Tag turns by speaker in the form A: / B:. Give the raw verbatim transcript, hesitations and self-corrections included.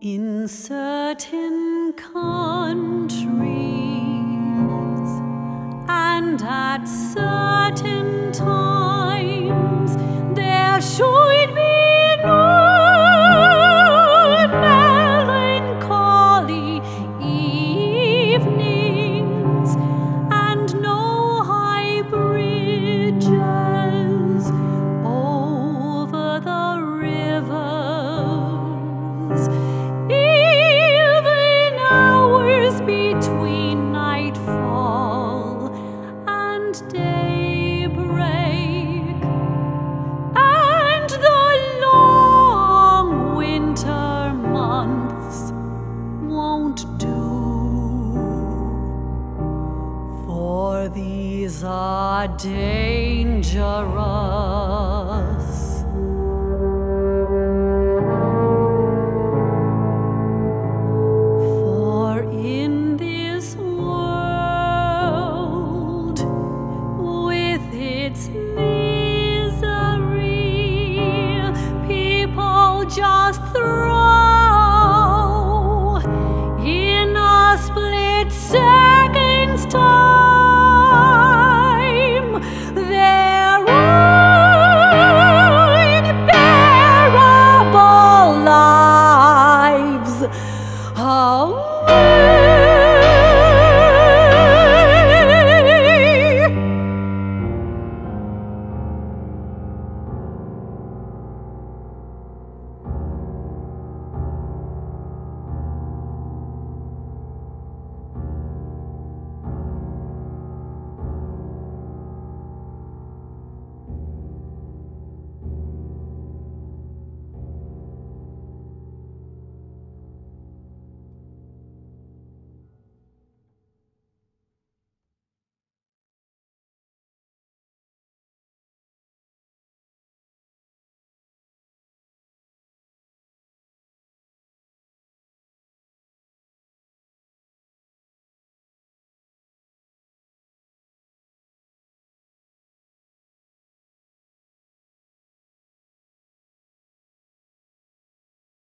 A: In certain countries and at certain times there should be no melancholy evenings and no high bridges over the rivers. Even hours between nightfall and daybreak, and the long winter months won't do, for these are dangerous. In this world, with its misery, people just throw in a split second's time their unbearable lives. Oh,